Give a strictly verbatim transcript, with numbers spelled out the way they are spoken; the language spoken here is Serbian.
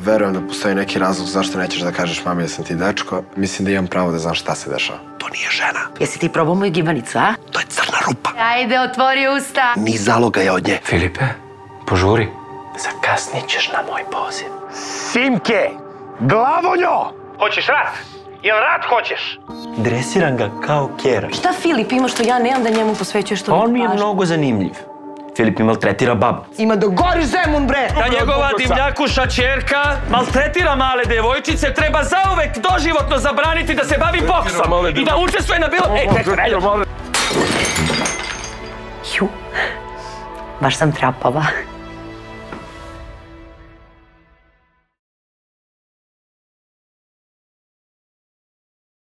Verujem da postoji neki razlog zašto nećeš da kažeš mami da sam ti dečko. Mislim da imam pravo da znam šta se dešava. To nije žena. Jesi ti probao moju gibanicu, a? To je crna rupa. Ajde, otvori usta. Ni zaloga je od nje. Filipe, požuri. Zakasnit ćeš na moj poziv. Simke, glavonjo! Hoćeš rat? Jel rat hoćeš? Dresiram ga kao kjera. Šta Filip ima što ja nemam da njemu posvećuješ što On mi je mnogo zanimljiv. Filip mi maltretira babu. Ima da gori Zemun, bre! Ta njegova divljakuša čerka maltretira male devojčice, treba zauvek doživotno zabraniti da se bavi boksom i da učestvuje na bilo... Ej, čekaj, Ju, baš sam trapava.